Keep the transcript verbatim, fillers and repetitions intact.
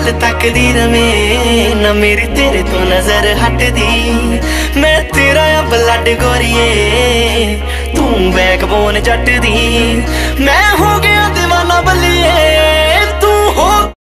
गल तकदी रवे ना मेरी तेरे तो नजर हटदी। मैं तेरा आ ब्लड गोरिए तू बैकबोन जट दी। मैं हो गया दीवाना बल्लिए तू हो